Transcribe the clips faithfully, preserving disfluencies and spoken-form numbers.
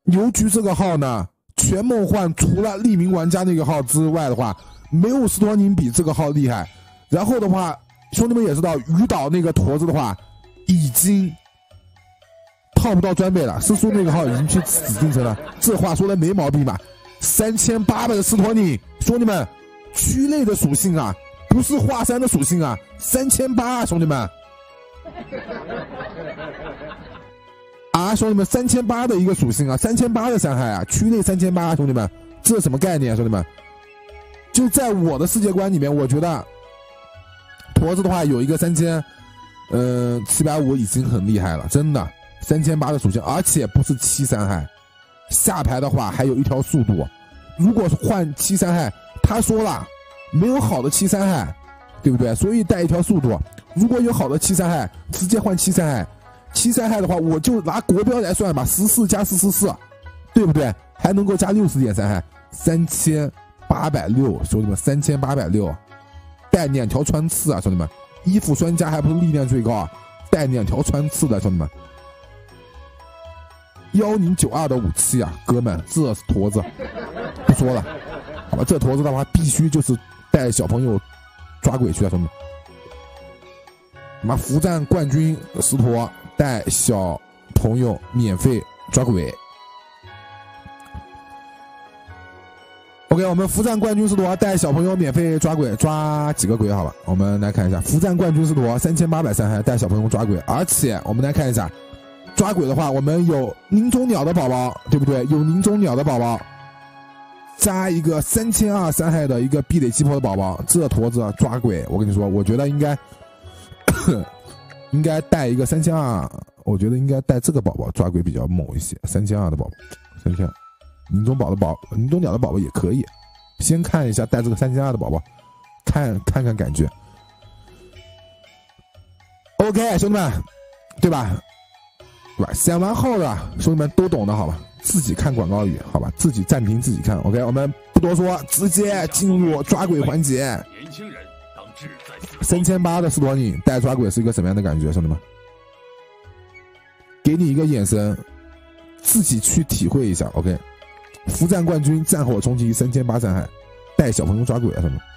邮局这个号呢，全梦幻除了匿名玩家那个号之外的话，没有斯托宁比这个号厉害。然后的话，兄弟们也知道，鱼岛那个驼子的话，已经套不到装备了，是说那个号已经去紫禁城了。这话说的没毛病吧？三千八百的斯托宁，兄弟们，区内的属性啊，不是华山的属性啊，三千八，兄弟们。啊，兄弟们，三千八的一个属性啊，三千八的伤害啊，区内三千八，兄弟们，这是什么概念啊，兄弟们？就在我的世界观里面，我觉得驼子的话有一个三千，呃，七百五已经很厉害了，真的，三千八的属性，而且不是七伤害，下排的话还有一条速度。如果换七伤害，他说了没有好的七伤害，对不对？所以带一条速度。如果有好的七伤害，直接换七伤害。七伤害的话，我就拿国标来算吧，十四加四十四，对不对？还能够加六十点伤害，三千八百六，兄弟们，三千八百六，带两条穿刺啊，兄弟们，衣服专家还不是力量最高啊，带两条穿刺的，兄弟们，幺零九二的武器啊，哥们，这是驼子，不说了，好吧，这驼子的话必须就是带小朋友抓鬼去啊，兄弟们。妈，服战冠军石驼带小朋友免费抓鬼。OK， 我们服战冠军石驼带小朋友免费抓鬼，抓几个鬼？好吧，我们来看一下，服战冠军石驼三千八百伤害带小朋友抓鬼，而且我们来看一下，抓鬼的话，我们有林中鸟的宝宝，对不对？有林中鸟的宝宝，加一个三千二伤害的一个壁垒击破的宝宝，这驼子抓鬼，我跟你说，我觉得应该。应该带一个三千二，我觉得应该带这个宝宝抓鬼比较猛一些。三千二的宝宝，三千二，林中宝的宝，林中鸟的宝宝也可以。先看一下带这个三千二的宝宝，看看看感觉。OK， 兄弟们，对吧？对吧？想完号的兄弟们都懂的好吧？自己看广告语好吧？自己暂停自己看。OK， 我们不多说，直接进入抓鬼环节。年轻人。三千八的斯托尼带抓鬼是一个什么样的感觉，兄弟们？给你一个眼神，自己去体会一下。OK， 服战冠军战火冲击三千八伤害，带小朋友抓鬼啊，兄弟们！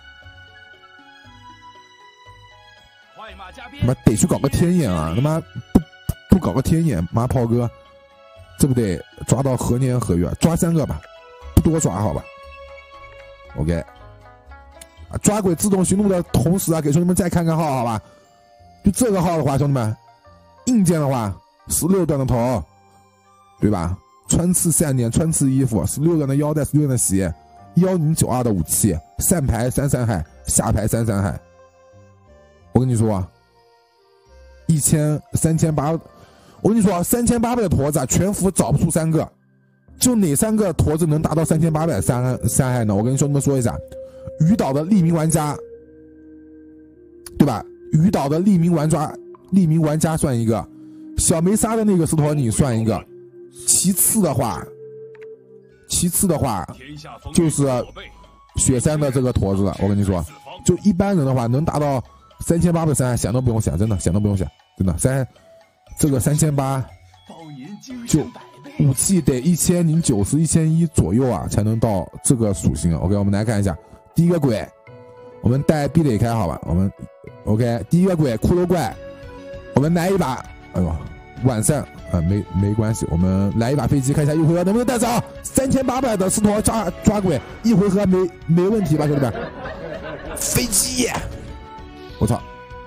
他妈得去搞个天眼啊！他妈不不搞个天眼，妈炮哥，这不得抓到何年何月？抓三个吧，不多抓好吧 ？OK。抓鬼自动寻路的同时啊，给兄弟们再看看号，好吧？就这个号的话，兄弟们，硬件的话，十六段的头，对吧？穿刺项链、穿刺衣服，十六段的腰带、十六段的鞋，幺零九二的武器，上排三伤害，下排三伤害。我跟你说啊，一千三千八，我跟你说啊，三千八百的驼子啊，全服找不出三个，就哪三个驼子能达到三千八百伤伤害呢？我跟兄弟们说一下。鱼岛的匿名玩家，对吧？鱼岛的匿名玩家，匿名玩家算一个，小梅沙的那个斯托尼算一个。其次的话，其次的话就是雪山的这个驼子了。我跟你说，就一般人的话，能达到三千八百伤害，想都不用想，真的想都不用想，真的三这个三千八，就武器得一千零九十、一千一左右啊，才能到这个属性。OK， 我们来看一下。第一个鬼，我们带壁垒开好吧？我们 OK， 第一个鬼骷髅怪，我们来一把。哎呦，晚上啊，没没关系，我们来一把飞机，看一下一回合能不能带着。三千八百的斯托抓抓鬼，一回合没没问题吧，兄弟们？飞机，我操！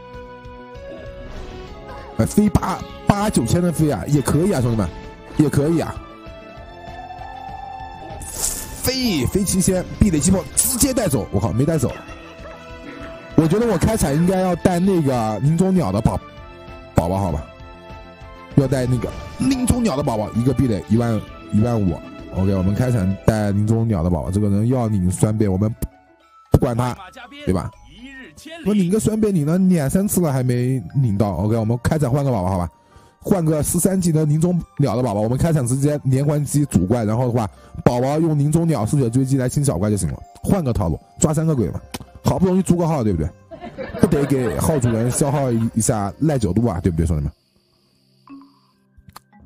哎，飞八八九千的飞啊，也可以啊，兄弟们，也可以啊。飞飞七千，壁垒击破，直接带走。我靠，没带走。我觉得我开场应该要带那个林中鸟的宝宝宝，好吧？要带那个林中鸟的宝宝，一个壁垒一万一万五。OK， 我们开场带林中鸟的宝宝，这个人要领双倍，我们不管他，对吧？我领个双倍，领了两三次了还没领到。OK， 我们开场换个宝宝，好吧？换个十三级的林中鸟的宝宝，我们开场直接连环击主怪，然后的话，宝宝用林中鸟嗜血追击来清小怪就行了。换个套路，抓三个鬼嘛，好不容易租个号，对不对？不得给号主人消耗一下耐久度啊，对不对，兄弟们？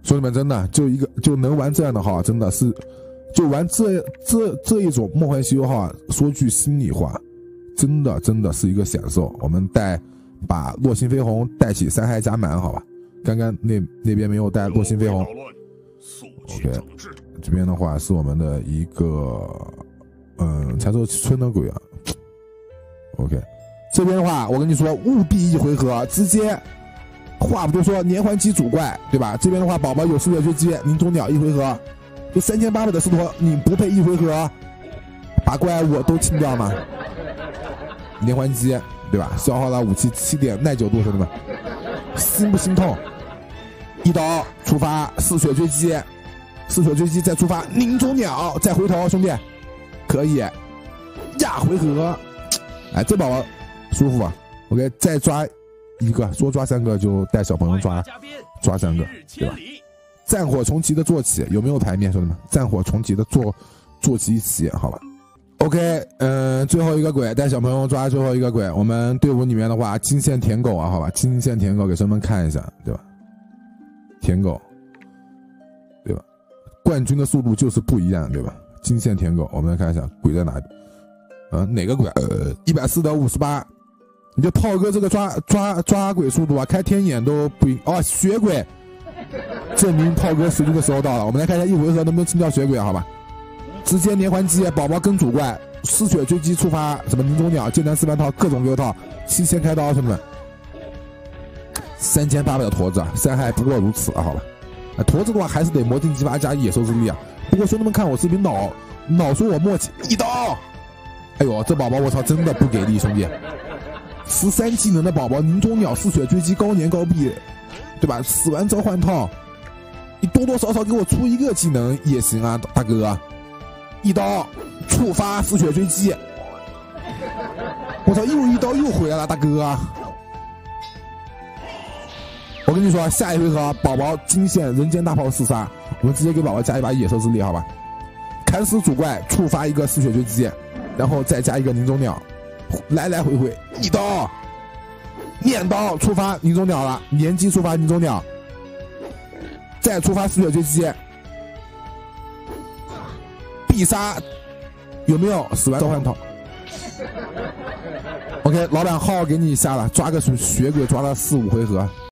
兄弟们，真的就一个就能玩这样的号，真的是就玩这这这一种梦幻西游号，说句心里话，真的真的是一个享受。我们带把落星飞鸿带起三害加满，好吧？刚刚那那边没有带落星飞鸿。OK， 这边的话是我们的一个嗯柴州村的鬼啊。OK， 这边的话我跟你说，务必一回合直接。话不多说，连环击主怪，对吧？这边的话，宝宝有四血追击，灵种鸟一回合，就三千八百的狮驼，你不配一回合，把怪物都清掉吗？连环击，对吧？消耗了武器七点耐久度，兄弟们，心不心痛？一刀触发四血追击，四血追击再触发灵种鸟，再回头，兄弟，可以，亚回合，哎，这宝宝舒服啊。OK， 再抓。一个说抓三个就带小朋友抓抓三个，对吧？战火重启的坐骑有没有牌面，兄弟们？战火重启的坐坐骑一起，好吧 ？OK， 嗯、呃，最后一个鬼带小朋友抓最后一个鬼。我们队伍里面的话，金线舔狗啊，好吧？金线舔狗给兄弟们看一下，对吧？舔狗，对吧？冠军的速度就是不一样，对吧？金线舔狗，我们来看一下鬼在哪里？呃，哪个鬼？呃，一百四的五十八。你就炮哥这个抓抓抓鬼速度啊，开天眼都不赢哦，血鬼，证明炮哥实力的时候到了。我们来看一下一回合能不能清掉血鬼，好吧？直接连环击，宝宝跟主怪，失血追击触发什么灵种鸟、剑南四半套各种六套，七千开刀，兄弟们，三千八百的驼子，伤害不过如此啊，好吧？啊，驼子的话还是得魔镜激发加野兽之力啊。不过兄弟们看我视频脑脑说我默契一刀，哎呦，这宝宝我操真的不给力，兄弟。十三技能的宝宝，灵种鸟四血追击高年高臂，对吧？死完召唤套，你多多少少给我出一个技能也行啊，大哥！一刀触发四血追击，我操，又一刀又回来了，大哥！我跟你说，下一回合宝宝惊现人间大炮四杀，我们直接给宝宝加一把野兽之力，好吧？砍死主怪，触发一个四血追击，然后再加一个灵种鸟。来来回回一刀，面刀触发灵种鸟了，连击触发灵种鸟，再触发四血追击，必杀有没有？死完召唤套。OK， 老板号给你下了，抓个血鬼抓了四五回合。